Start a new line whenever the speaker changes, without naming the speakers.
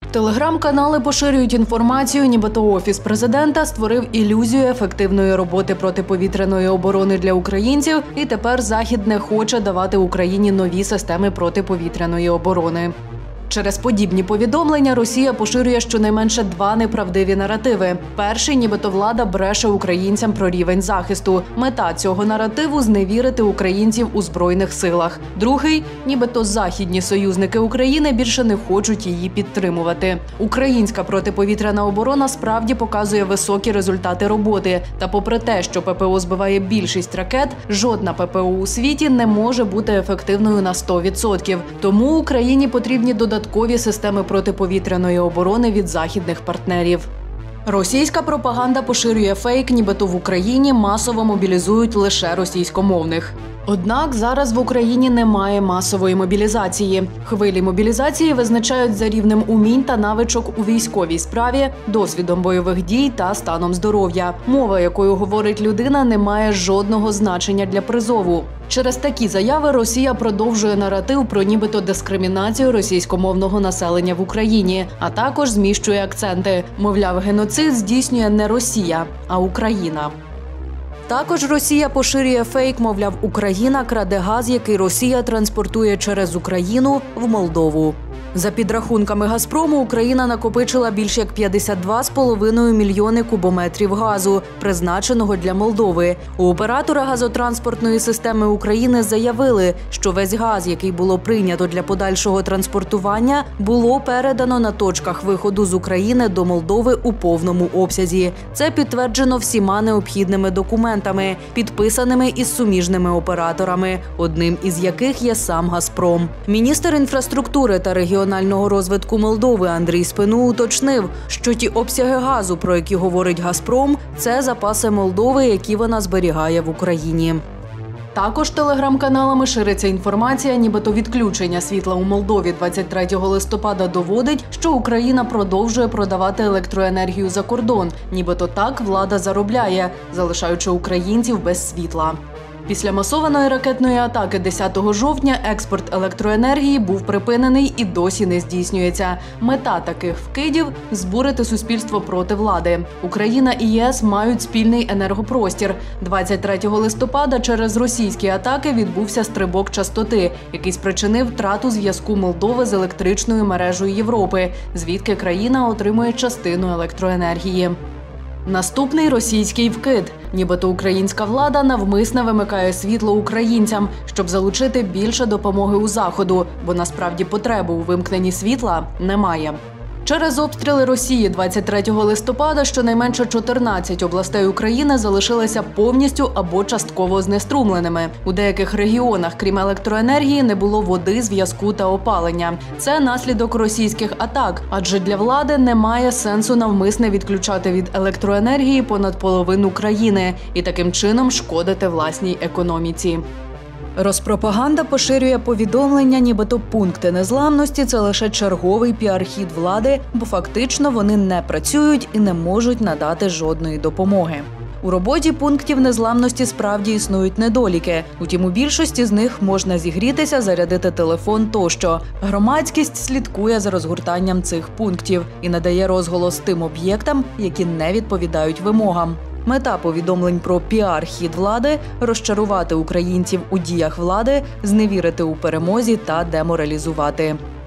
Телеграм-канали поширюють інформацію, нібито Офіс президента створив ілюзію ефективної роботи протиповітряної оборони для українців, і тепер Захід не хоче давати Україні нові системи протиповітряної оборони. Через подібні повідомлення Росія поширює щонайменше два неправдиві наративи. Перший – нібито влада бреше українцям про рівень захисту. Мета цього наративу – зневірити українців у Збройних силах. Другий – нібито західні союзники України більше не хочуть її підтримувати. Українська протиповітряна оборона справді показує високі результати роботи. Та попри те, що ППО збиває більшість ракет, жодна ППО у світі не може бути ефективною на 100%. Тому Україні потрібні додаткові системи протиповітряної оборони від західних партнерів. Російська пропаганда поширює фейк, нібито в Україні масово мобілізують лише російськомовних. Однак зараз в Україні немає масової мобілізації. Хвилі мобілізації визначають за рівнем умінь та навичок у військовій справі, досвідом бойових дій та станом здоров'я. Мова, якою говорить людина, не має жодного значення для призову. Через такі заяви Росія продовжує наратив про нібито дискримінацію російськомовного населення в Україні, а також зміщує акценти. Мовляв, геноцид здійснює не Росія, а Україна. Також Росія поширює фейк, мовляв, Україна краде газ, який Росія транспортує через Україну в Молдову. За підрахунками «Газпрому», Україна накопичила більш як 52,5 мільйони кубометрів газу, призначеного для Молдови. У оператора газотранспортної системи України заявили, що весь газ, який було прийнято для подальшого транспортування, було передано на точках виходу з України до Молдови у повному обсязі. Це підтверджено всіма необхідними документами, підписаними із суміжними операторами, одним із яких є сам «Газпром». Міністр інфраструктури та регіонального розвитку Молдови Андрій Спину уточнив, що ті обсяги газу, про які говорить «Газпром», це запаси Молдови, які вона зберігає в Україні. Також телеграм-каналами шириться інформація, нібито відключення світла у Молдові 23 листопада доводить, що Україна продовжує продавати електроенергію за кордон. Нібито так влада заробляє, залишаючи українців без світла. Після масованої ракетної атаки 10 жовтня експорт електроенергії був припинений і досі не здійснюється. Мета таких вкидів – збурити суспільство проти влади. Україна і ЄС мають спільний енергопростір. 23 листопада через російські атаки відбувся стрибок частоти, який спричинив втрату зв'язку Молдови з електричною мережею Європи, звідки країна отримує частину електроенергії. Наступний російський вкид. Нібито українська влада навмисно вимикає світло українцям, щоб залучити більше допомоги у Заходу, бо насправді потреби у вимкненні світла немає. Через обстріли Росії 23 листопада щонайменше 14 областей України залишилися повністю або частково знеструмленими. У деяких регіонах, крім електроенергії, не було води, зв'язку та опалення. Це наслідок російських атак, адже для влади немає сенсу навмисне відключати від електроенергії понад половину країни і таким чином шкодити власній економіці. Розпропаганда поширює повідомлення, нібито пункти незламності – це лише черговий піар-хід влади, бо фактично вони не працюють і не можуть надати жодної допомоги. У роботі пунктів незламності справді існують недоліки. Утім, у більшості з них можна зігрітися, зарядити телефон тощо. Громадськість слідкує за розгортанням цих пунктів і надає розголос тим об'єктам, які не відповідають вимогам. Мета повідомлень про піар-хід влади – розчарувати українців у діях влади, зневірити у перемозі та деморалізувати.